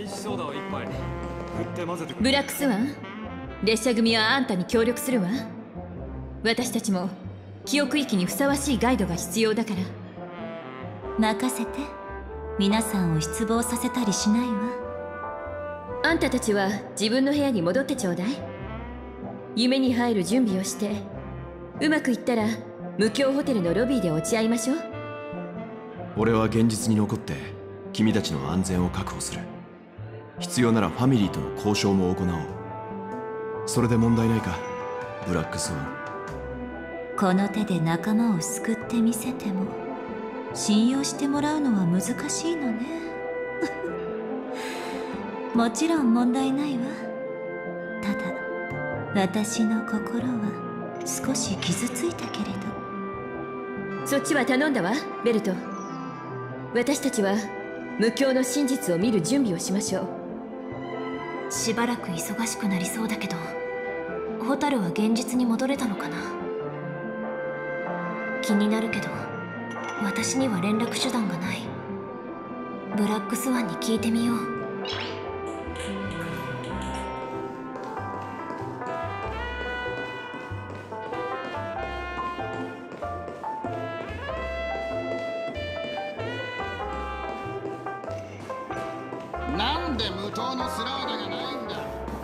禁止ソーダを一杯振って混ぜてくれ。 ブラックスワン、列車組はあんたに協力するわ。私たちも記憶域にふさわしいガイドが必要だから。 任せて。皆さんを失望させたりしないわ。 あんたたちは自分の部屋に戻ってちょうだい。夢に入る準備をして、うまくいったら無境ホテルのロビーで落ち合いましょう。 俺は現実に残って君たちの安全を確保する。必要ならファミリーとの交渉も行おう。それで問題ないか、ブラックスワン。 この手で仲間を救ってみせても信用してもらうのは難しいのね。もちろん問題ないわ。ただ私の心は少し傷ついたけれど。 そっちは頼んだわ、ベルト。私たちは無境の真実を見る準備をしましょう。 しばらく忙しくなりそうだけど、ホタルは現実に戻れたのかな。気になるけど私には連絡手段がない。ブラックスワンに聞いてみよう。 なんで無糖のスラーダがないんだ。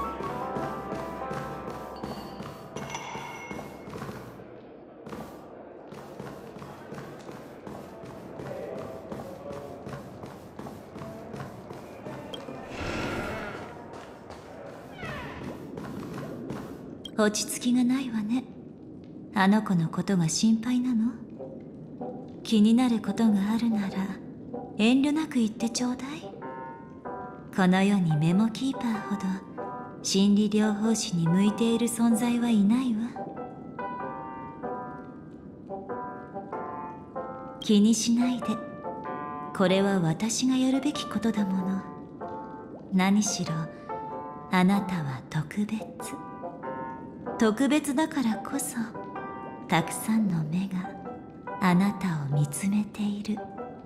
落ち着きがないわね。あの子のことが心配なの？気になることがあるなら遠慮なく言ってちょうだい。この世にメモキーパーほど心理療法士に向いている存在はいないわ。気にしないで。これは私がやるべきことだもの。何しろあなたは特別。特別だからこそたくさんの目があなたを見つめている。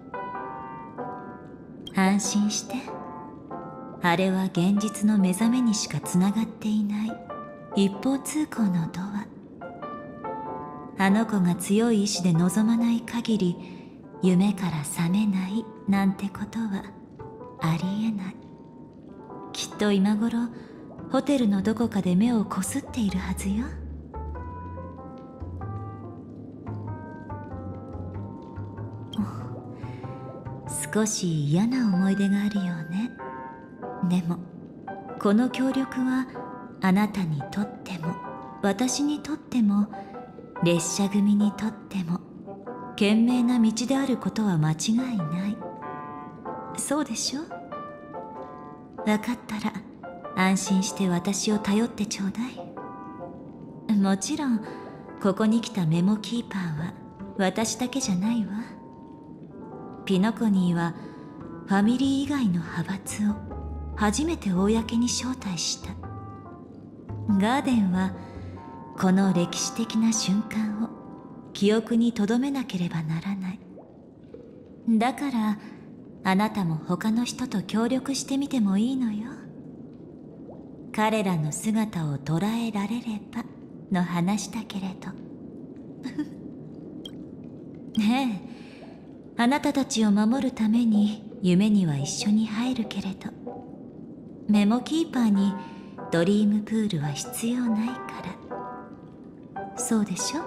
安心して。あれは現実の目覚めにしかつながっていない一方通行のドア。あの子が強い意志で望まない限り夢から覚めないなんてことはありえない。きっと今頃ホテルのどこかで目をこすっているはずよ。少し嫌な思い出があるよね。でもこの協力はあなたにとっても私にとっても列車組にとっても賢明な道であることは間違いない。そうでしょ？分かったら安心して私を頼ってちょうだい。もちろんここに来たメモキーパーは私だけじゃないわ。ピノコニーはファミリー以外の派閥を初めて公に招待した。ガーデンはこの歴史的な瞬間を記憶に留めなければならない。だからあなたも他の人と協力してみてもいいのよ。彼らの姿を捉えられればの話だけれど。ねえ、あなたたちを守るために夢には一緒に入るけれど、メモキーパーにドリームプールは必要ないから。そうでしょ？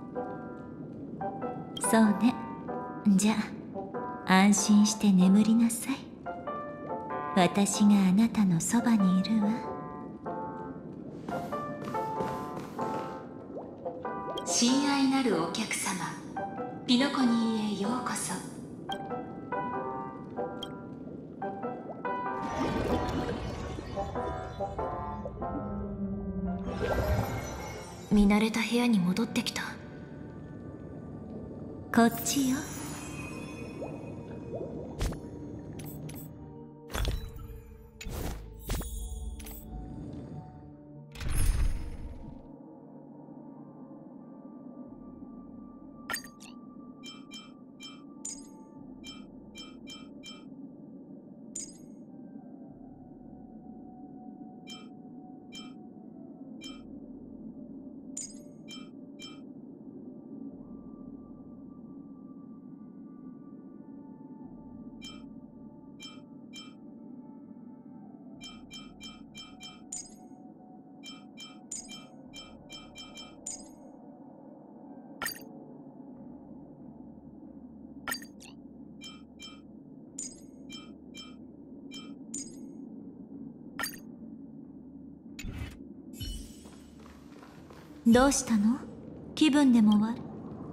そうね。じゃあ安心して眠りなさい。私があなたのそばにいるわ。 親愛なるお客様、ピノコニーへようこそ。見慣れた部屋に戻ってきた。 こっちよ。 どうしたの？気分でも悪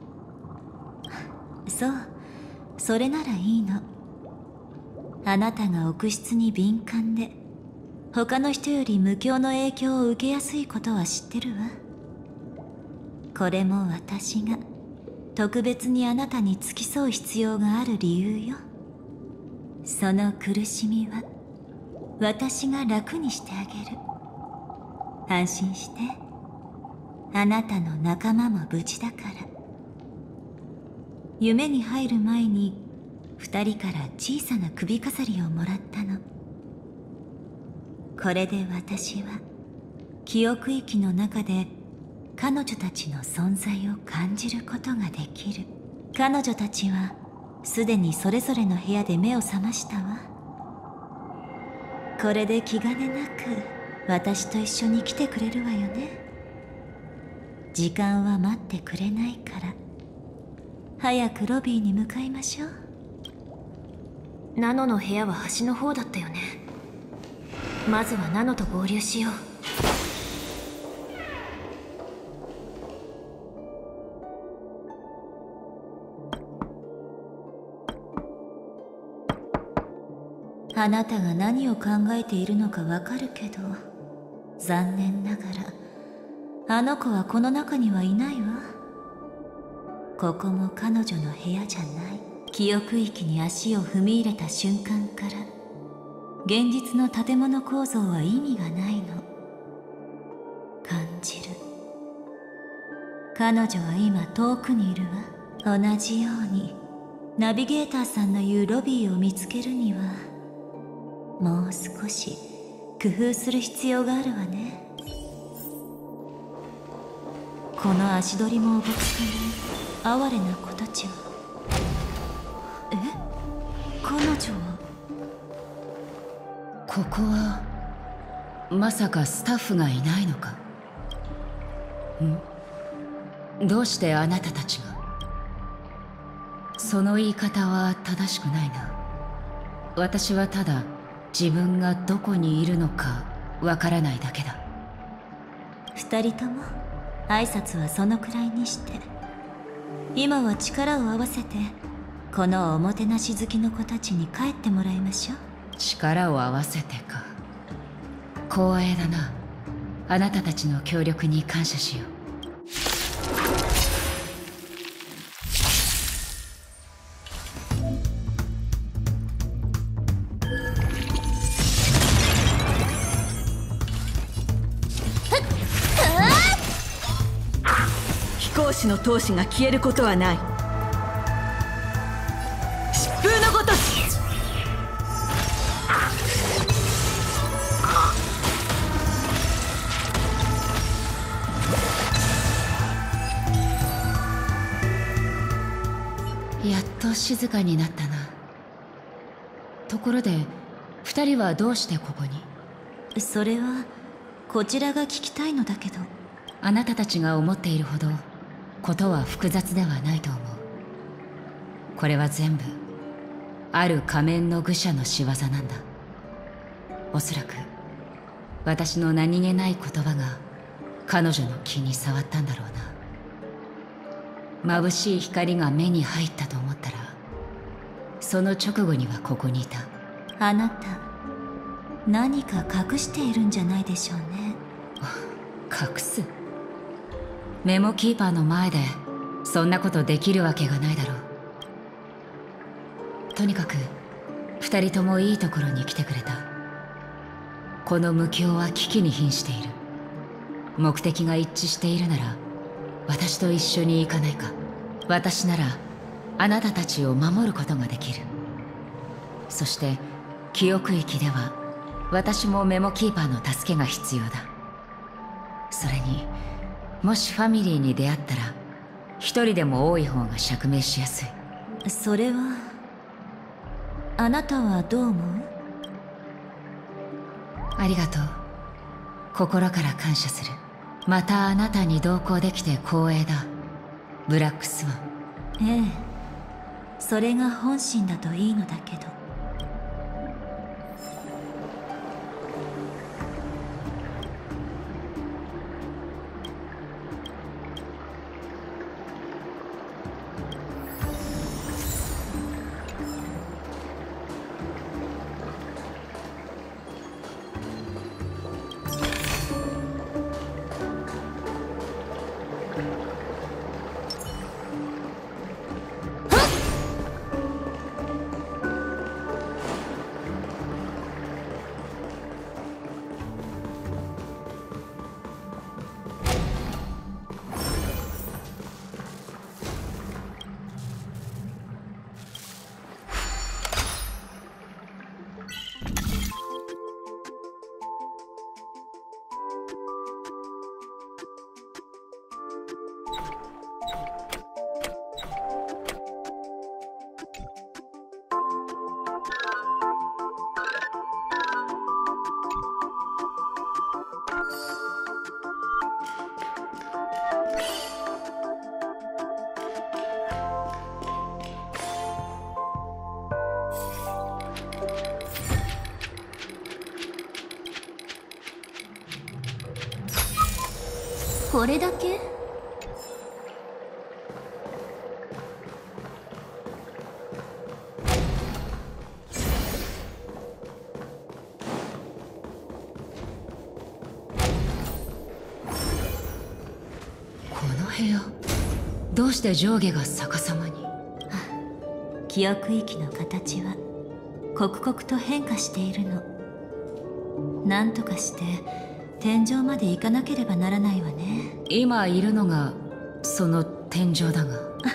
い。そう、それならいいの。あなたが臆質に敏感で他の人より無境の影響を受けやすいことは知ってるわ。これも私が特別にあなたに付き添う必要がある理由よ。その苦しみは私が楽にしてあげる。安心して。あなたの仲間も無事だから。夢に入る前に2人から小さな首飾りをもらったの。これで私は記憶域の中で彼女たちの存在を感じることができる。彼女たちはすでにそれぞれの部屋で目を覚ましたわ。これで気兼ねなく私と一緒に来てくれるわよね。時間は待ってくれないから、早くロビーに向かいましょう。 ナノの部屋は端の方だったよね。まずはナノと合流しよう。 あなたが何を考えているのかわかるけど、残念ながらあの子はこの中にはいないわ。ここも彼女の部屋じゃない。記憶域に足を踏み入れた瞬間から現実の建物構造は意味がないの。感じる。彼女は今遠くにいるわ。同じようにナビゲーターさんの言うロビーを見つけるにはもう少し工夫する必要があるわね。この足取りもおぼつかない哀れな子たちは。彼女は。 ここはまさかスタッフがいないのか？どうしてあなたたちが？その言い方は正しくないな。私はただ自分がどこにいるのかわからないだけだ。 二人とも挨拶はそのくらいにして、今は力を合わせてこのおもてなし好きの子たちに帰ってもらいましょう。 力を合わせてか。光栄だな。あなたたちの協力に感謝しよう。 飛行士の闘志が消えることはない。疾風のごとし。 やっと静かになったな。ところで2人はどうしてここに？ それはこちらが聞きたいのだけど。 あなたたちが思っているほどことは複雑ではないと思う。これは全部ある仮面の愚者の仕業なんだ。おそらく私の何気ない言葉が彼女の気に障ったんだろうな。眩しい光が目に入ったと思ったら、その直後にはここにいた。 あなた何か隠しているんじゃないでしょうね。 隠す？メモキーパーの前でそんなことできるわけがないだろう。とにかく2人ともいいところに来てくれた。この無境は危機に瀕している。目的が一致しているなら私と一緒に行かないか。私ならあなたたちを守ることができる。そして記憶域では私もメモキーパーの助けが必要だ。それにもしファミリーに出会ったら一人でも多い方が釈明しやすい。 それはあなたはどう思う？ ありがとう。心から感謝する。またあなたに同行できて光栄だ、ブラックスワン。 ええ、それが本心だといいのだけど。 これだけ？ この部屋、どうして上下が逆さまに？ 記憶域の形は刻々と変化しているの。なんとかして天井まで行かなければならないわね。 今いるのがその天井だが。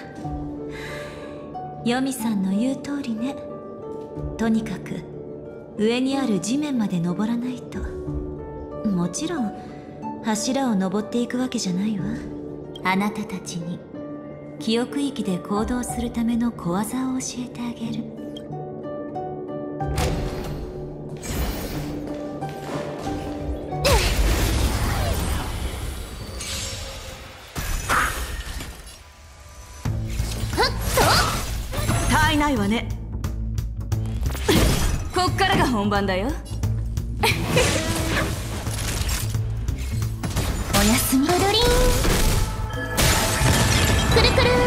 ヨミさんの言う通りね。とにかく上にある地面まで登らないと。もちろん柱を登っていくわけじゃないわ。あなたたちに記憶域で行動するための小技を教えてあげる。 たいないわね。こっからが本番だよ。 おやすみ。ブルリン。くるくる。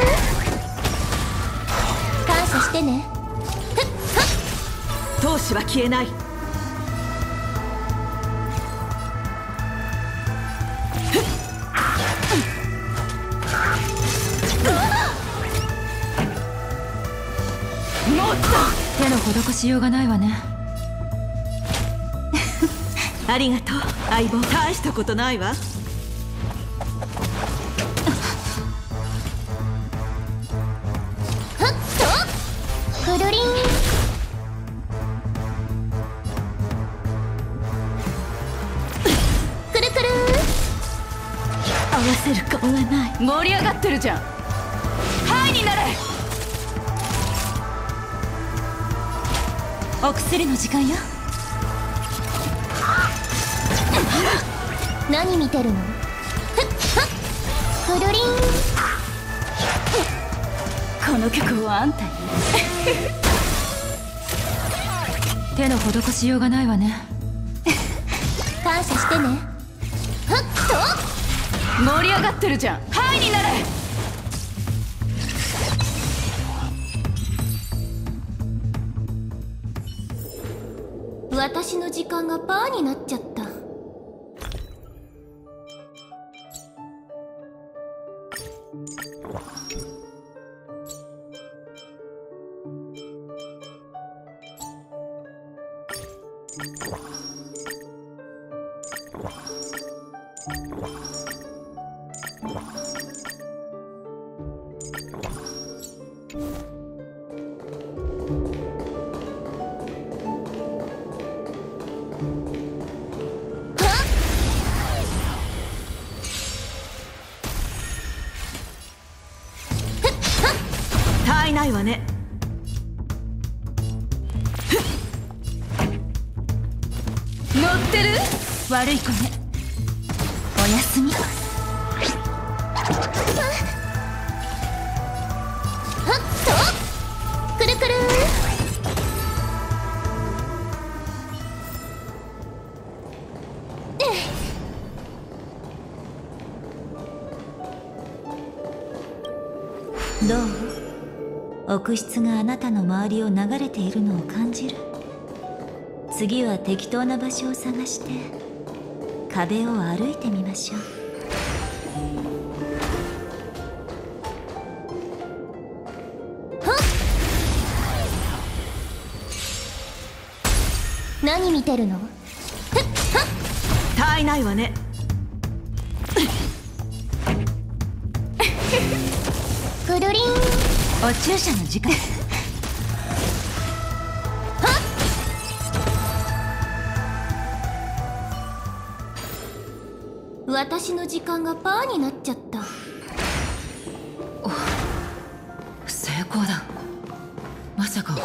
感謝してね。 闘志は消えない。 手の施しようがないわね。 ありがとう相棒。大したことないわ。 くるりん。くるくる。 合わせる顔がない。盛り上がってるじゃん。ハイになれ。 お薬の時間よ。 何見てるの？くるりん。 この曲はあんたに。 手の施しようがないわね。 感謝してね。 盛り上がってるじゃん。ハイになれ。 私の時間がパーになっちゃった。 たいないわね。乗ってる？ 悪い子ね。おやすみ。 くるくる。 どう？奥室があなたの周りを流れているのを感じる？次は適当な場所を探して壁を歩いてみましょう。 何見てるの？ たいないわね。 くるりん。 お注射の時間。 私の時間がパーになっちゃった。 成功だ。まさか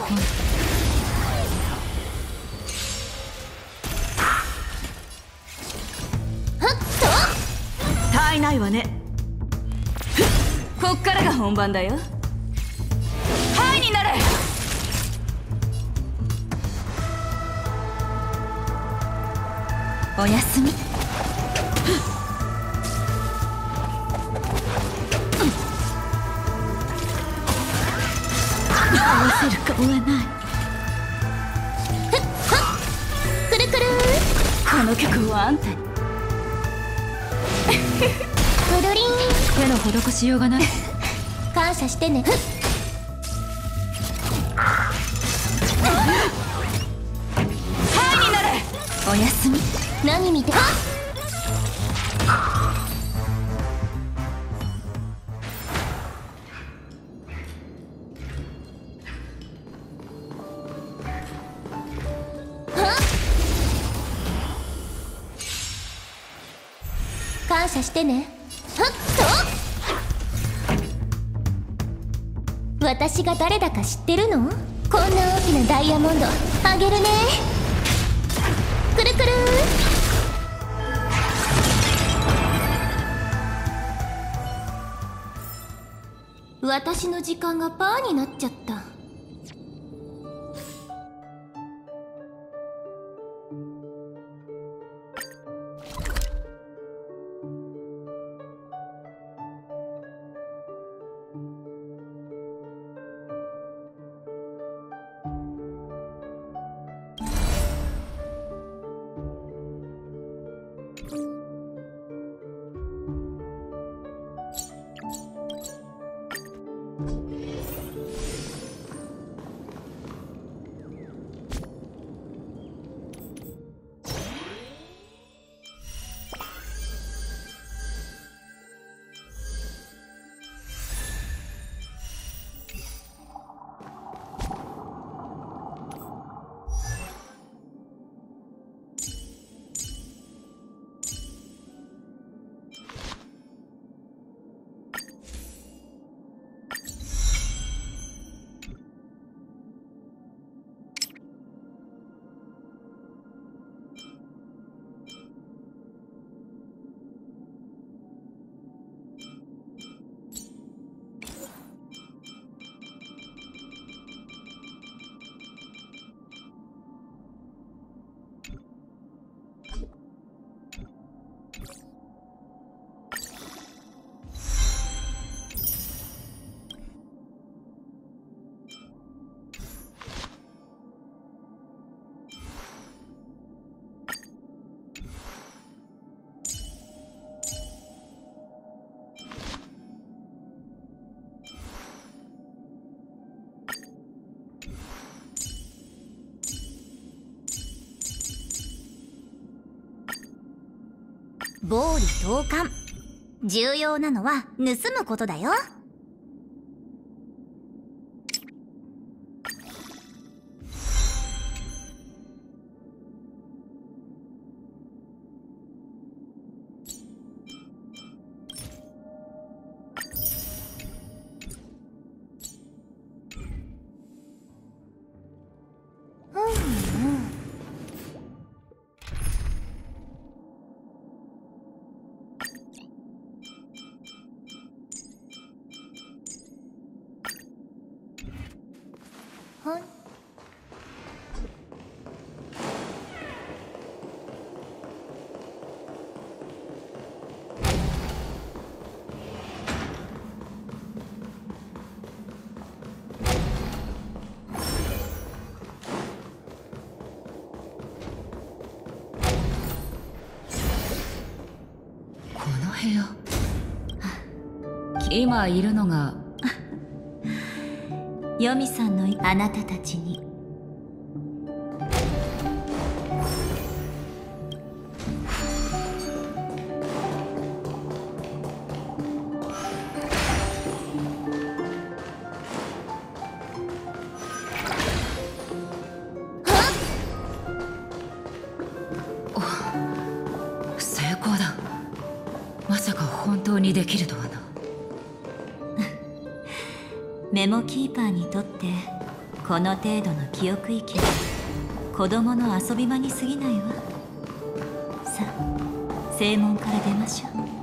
たいないわね。こっからが本番だよ。ハイになれ。 おやすみ。 せる顔はない。 くるくるこの曲はあんたに。 くるりん。 手の施しようがない。 感謝してね。 はいになれ。 おやすみ。 何見て。感謝してね。はっと。私が誰だか知ってるの？こんな大きなダイヤモンドあげるね。くるくる。私の時間がパーになっちゃった。 暴利同感。重要なのは盗むことだよ。 今いるのがヨミさんのあなたたちに。 成功だ。まさか本当にできるとはな。 メモキーパーにとってこの程度の記憶域は子供の遊び場に過ぎないわ。さあ正門から出ましょう。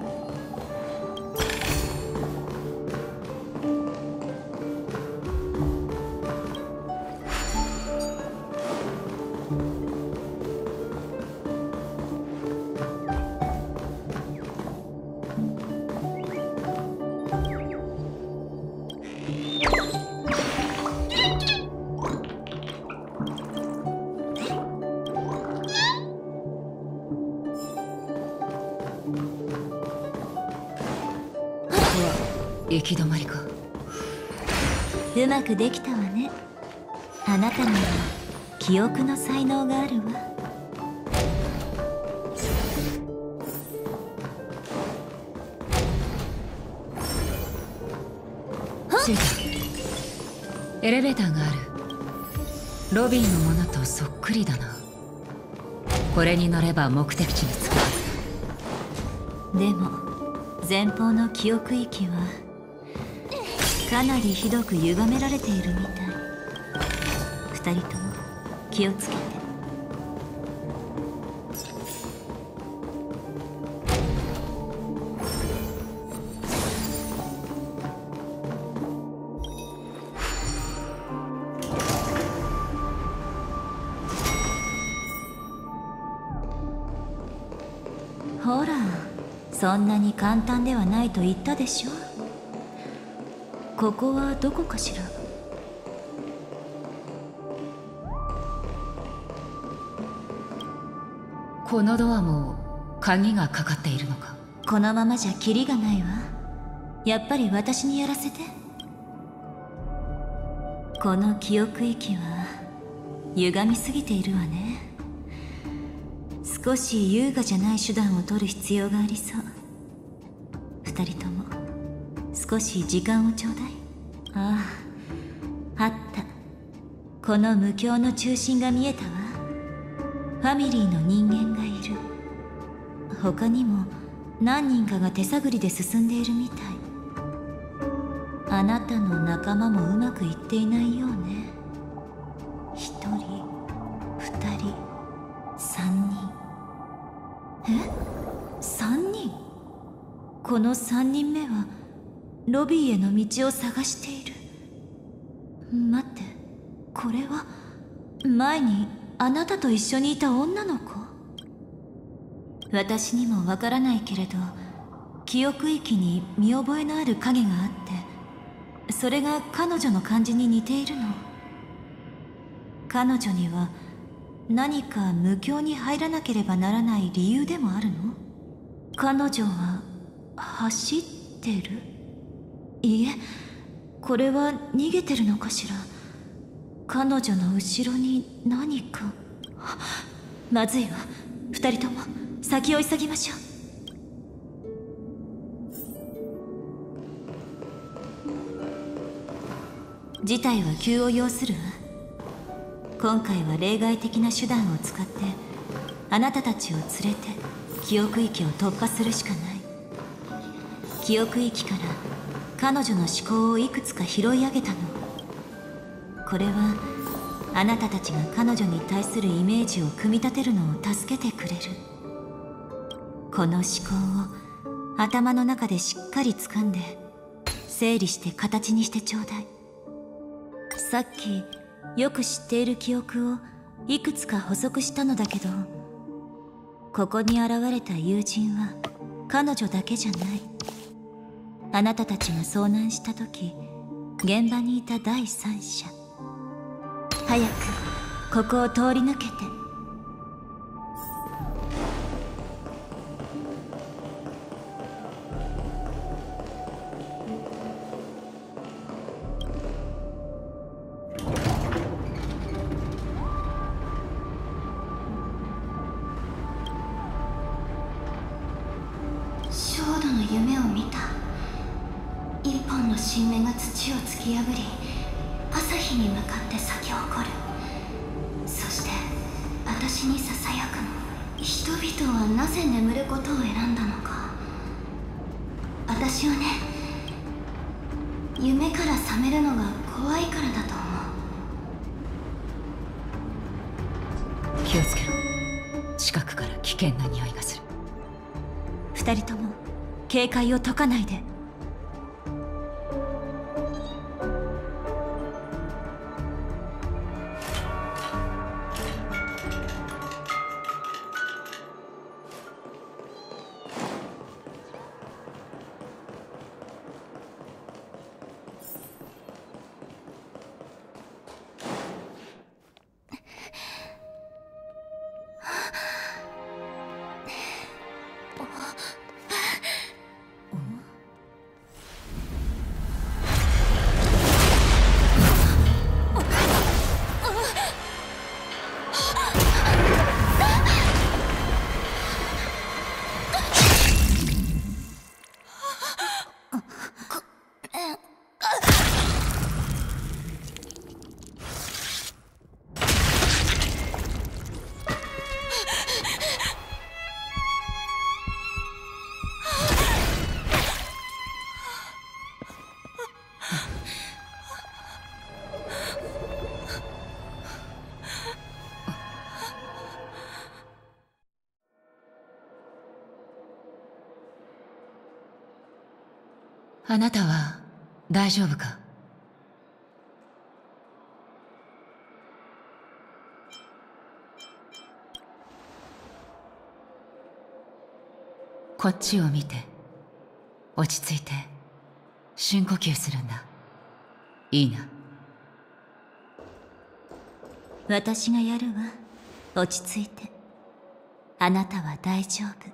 行き止まりか。 うまくできたわね。あなたには記憶の才能があるわ。 着いた。エレベーターがある。ロビーのものとそっくりだな。これに乗れば目的地に着くはずだ。 でも前方の記憶域はかなりひどく歪められているみたい。二人とも気をつけて。ほら、そんなに簡単ではないと言ったでしょ。ここはどこかしら。 このドアも鍵がかかっているのか。 このままじゃキリがないわ。やっぱり私にやらせて。この記憶域は歪みすぎているわね。少し優雅じゃない手段を取る必要がありそう。二人とも少し時間をちょうだい。ああ、あった。この無境の中心が見えたわ。ファミリーの人間がいる。他にも何人かが手探りで進んでいるみたい。あなたの仲間もうまくいっていないようね。一人、二人、三人。三人？この三人目はロビーへの道を探している。待って、これは前にあなたと一緒にいた女の子？私にもわからないけれど、記憶域に見覚えのある影があって、それが彼女の感じに似ているの。彼女には何か無境に入らなければならない理由でもあるの？彼女は走ってる？いえ、これは逃げてるのかしら。彼女の後ろに何か。まずいわ。二人とも先を急ぎましょう。事態は急を要するわ。今回は例外的な手段を使ってあなたたちを連れて記憶域を突破するしかない。記憶域から彼女の思考をいくつか拾い上げたの。これはあなたたちが彼女に対するイメージを組み立てるのを助けてくれる。この思考を頭の中でしっかり掴んで整理して形にしてちょうだい。さっきよく知っている記憶をいくつか補足したのだけど、ここに現れた友人は彼女だけじゃない。あなたたちが遭難した時現場にいた第三者。早くここを通り抜けて。 ショードの夢を見た。一本の新芽が土を突き破り朝日に向かって咲き誇る。そして私にささやくの。人々はなぜ眠ることを選んだのか。私はね、夢から覚めるのが怖いからだと思う。 気をつけろ。近くから危険な匂いがする。 二人とも警戒を解かないで。 あなたは大丈夫か？こっちを見て、落ち着いて深呼吸するんだ。いいな？ 私がやるわ。落ち着いて。あなたは大丈夫。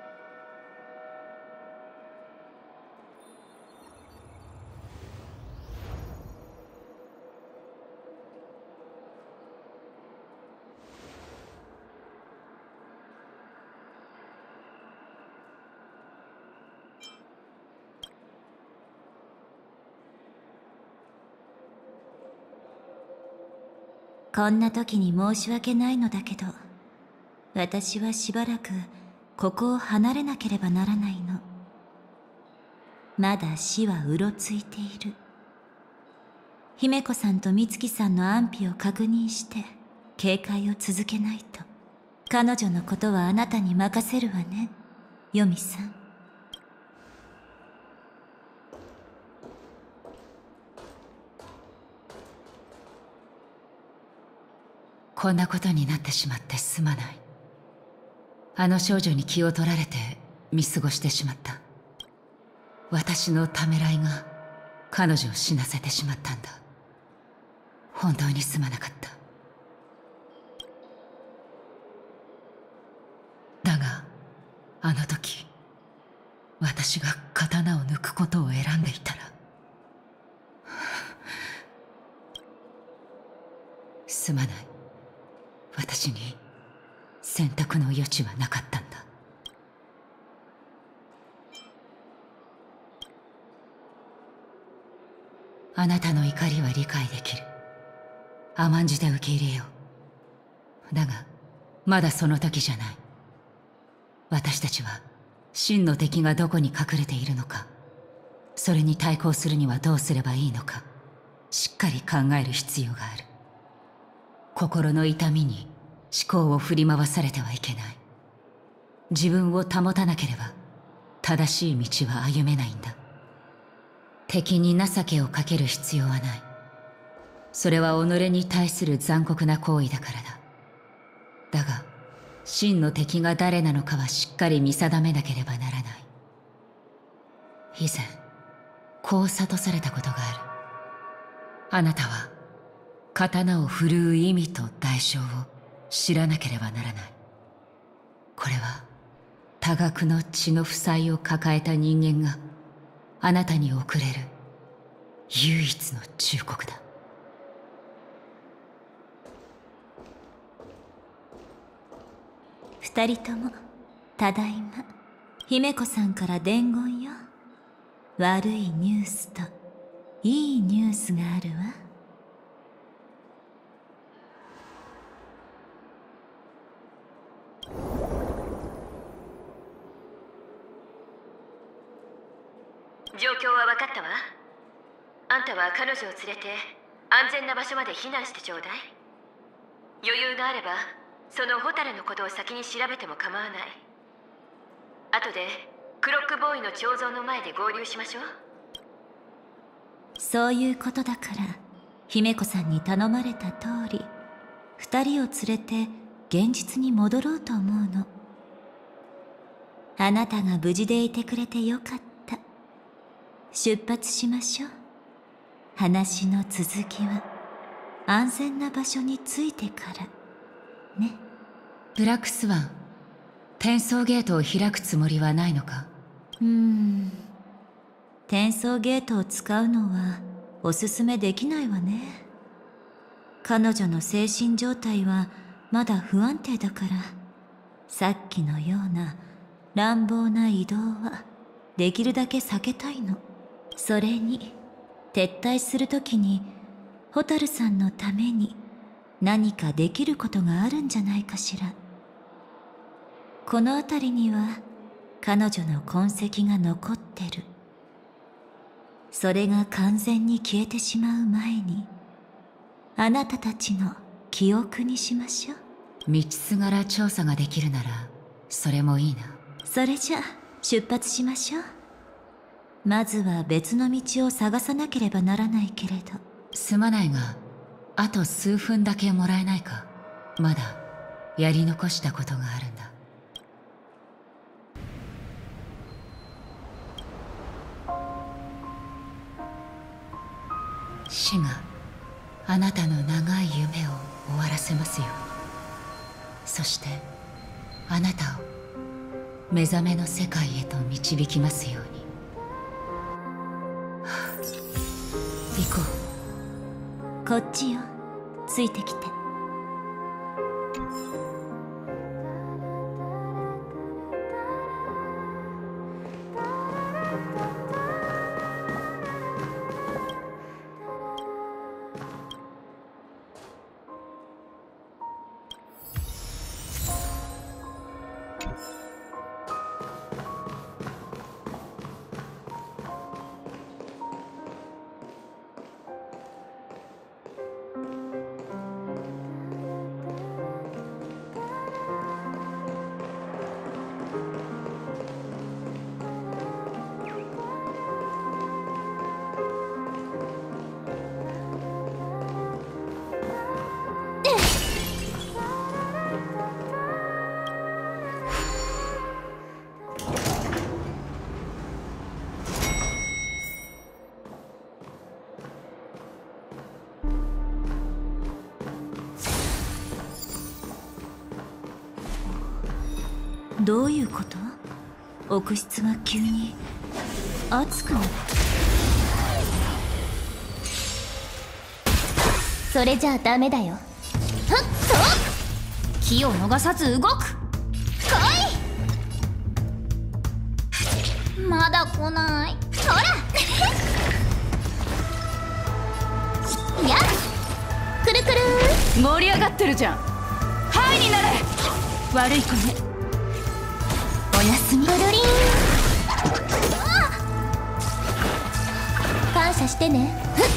こんな時に申し訳ないのだけど、私はしばらくここを離れなければならないの。まだ死はうろついている。姫子さんと美月さんの安否を確認して警戒を続けないと。彼女のことはあなたに任せるわね、ヨミさん。 こんなことになってしまってすまない。あの少女に気を取られて見過ごしてしまった。私のためらいが彼女を死なせてしまったんだ。本当にすまなかった。だがあの時私が刀を抜くことを選んでいたらすまない。私に選択の余地はなかったんだ。あなたの怒りは理解できる。甘んじて受け入れよう。だがまだその時じゃない。私たちは真の敵がどこに隠れているのか、それに対抗するにはどうすればいいのか、しっかり考える必要がある。心の痛みに思考を振り回されてはいけない。自分を保たなければ正しい道は歩めないんだ。敵に情けをかける必要はない。それは己に対する残酷な行為だからだ。だが真の敵が誰なのかはしっかり見定めなければならない。以前こう諭されたことがある。あなたは刀を振るう意味と代償を知らなければならない。これは多額の血の負債を抱えた人間があなたに送れる唯一の忠告だ。 二人ともただいま。姫子さんから伝言よ。悪いニュースといいニュースがあるわ。 状況は分かったわ。あんたは彼女を連れて安全な場所まで避難してちょうだい。余裕があればそのホタルのことを先に調べても構わない。後でクロックボーイの彫像の前で合流しましょう。 そういうことだから姫子さんに頼まれた通り二人を連れて現実に戻ろうと思うの。あなたが無事でいてくれてよかった。出発しましょう。話の続きは安全な場所に着いてからね。 ブラックスワン、転送ゲートを開くつもりはないのか？ 転送ゲートを使うのはおすすめできないわね。彼女の精神状態はまだ不安定だから、さっきのような乱暴な移動はできるだけ避けたいの。それに撤退するときに蛍さんのために何かできることがあるんじゃないかしら。この辺りには彼女の痕跡が残ってる。それが完全に消えてしまう前にあなたたちの記憶にしましょう。 道すがら調査ができるならそれもいいな。 それじゃ出発しましょう。 まずは別の道を探さなければならないけれど。 すまないが、あと数分だけもらえないか。まだやり残したことがあるんだ。死があなたの長い夢を終わらせますように。そしてあなたを目覚めの世界へと導きますように。行こう。こっちよ。ついてきて。どういうこと？奥室が急に熱くなった。 それじゃあダメだよ。はっと気を逃さず動く。来い。まだ来ない。ほらやっくるくる。 盛り上がってるじゃん。ハイになれ。悪い子ね。 おやすみ。ブルリン。感謝してね。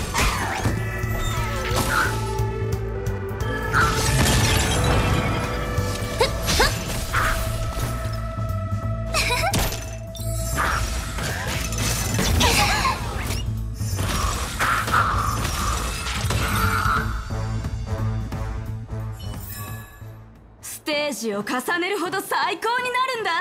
ステージを重ねるほど最高になるんだ。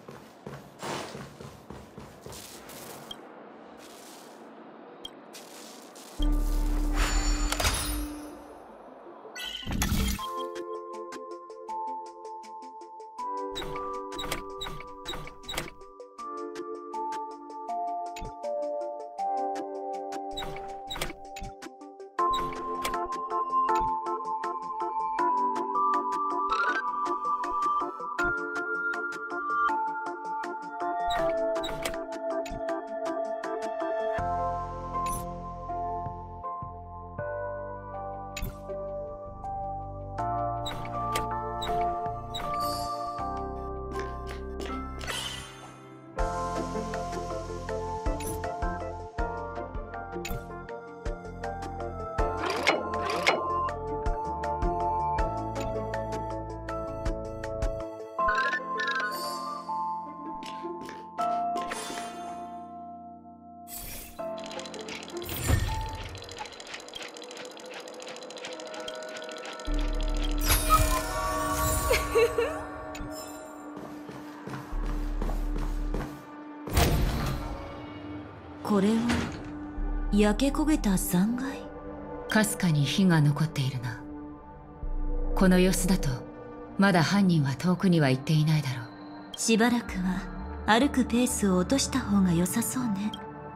これは焼け焦げた残骸。 かすかに火が残っているな。この様子だとまだ犯人は遠くには行っていないだろう。 しばらくは歩くペースを落とした方が良さそうね。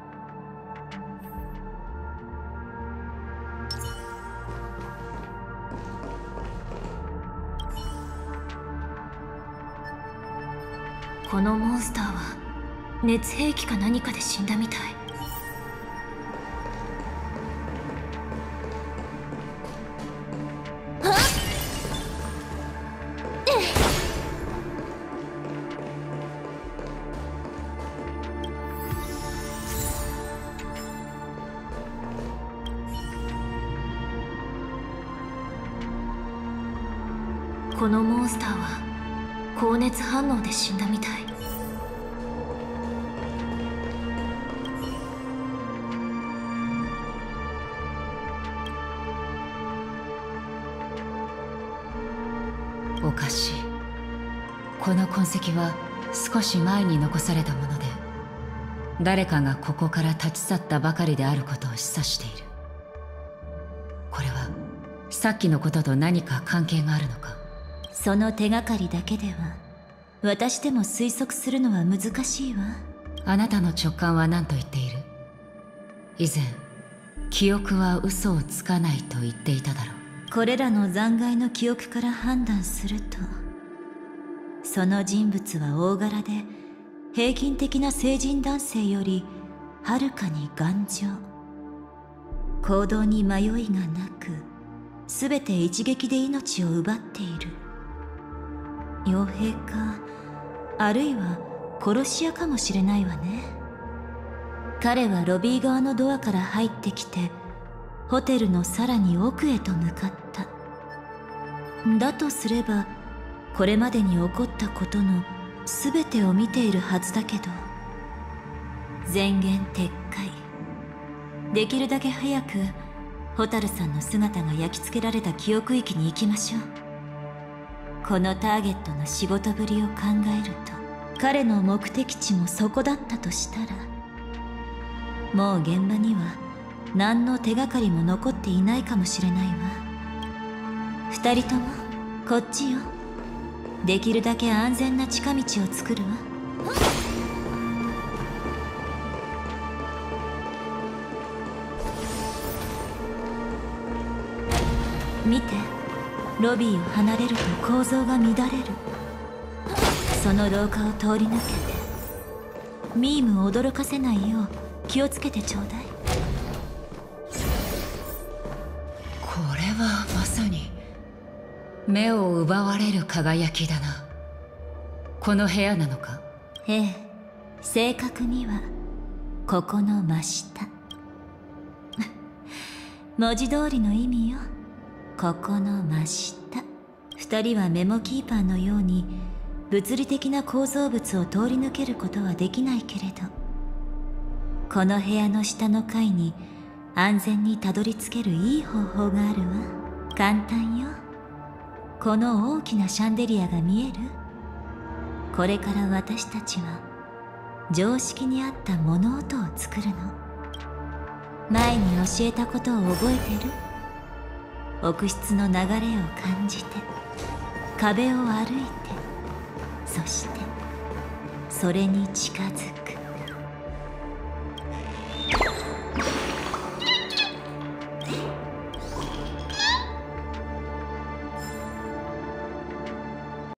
このモンスターは熱兵器か何かで死んだみたい。このモンスターは高熱反応で死んだみたい。 この痕跡は少し前に残されたもので、誰かがここから立ち去ったばかりであることを示唆している。これはさっきのことと何か関係があるのか？ その手がかりだけでは私でも推測するのは難しいわ。 あなたの直感は何と言っている？以前、記憶は嘘をつかないと言っていただろう。 これらの残骸の記憶から判断すると、その人物は大柄で平均的な成人男性よりはるかに頑丈。行動に迷いがなく、すべて一撃で命を奪っている。傭兵か、あるいは殺し屋かもしれないわね。彼はロビー側のドアから入ってきて、ホテルのさらに奥へと向かった。だとすれば、これまでに起こったことの全てを見ているはずだけど、前言撤回。できるだけ早く蛍さんの姿が焼き付けられた記憶域に行きましょう。このターゲットの仕事ぶりを考えると、彼の目的地もそこだったとしたら、もう現場には何の手がかりも残っていないかもしれないわ。二人ともこっちよ。できるだけ安全な近道を作るわ。見て、ロビーを離れると構造が乱れる。その廊下を通り抜けて、ミームを驚かせないよう気をつけてちょうだい。 これはまさに目を奪われる輝きだな。この部屋なのか？ ええ、正確にはここの真下。文字通りの意味よ。ここの真下。二人はメモキーパーのように物理的な構造物を通り抜けることはできないけれど、この部屋の下の階に安全にたどり着けるいい方法があるわ。簡単よ。この大きなシャンデリアが見える？これから私たちは常識に合った物音を作るの。前に教えたことを覚えてる？奥室の流れを感じて、壁を歩いて、そしてそれに近づく。